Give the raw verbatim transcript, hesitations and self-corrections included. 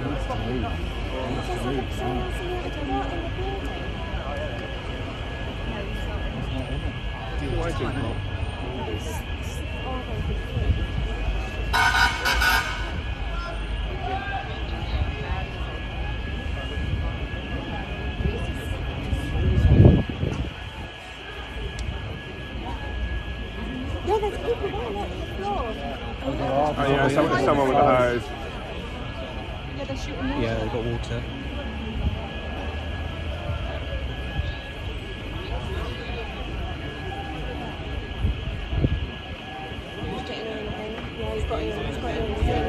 Why is it not? Yeah, there's people down there on the floor. Oh yeah, some, someone with a hose. Yeah, they're shooting water. Yeah, they've got water. He's getting her in the thing. Yeah, he's got her in. He's got her in the thing.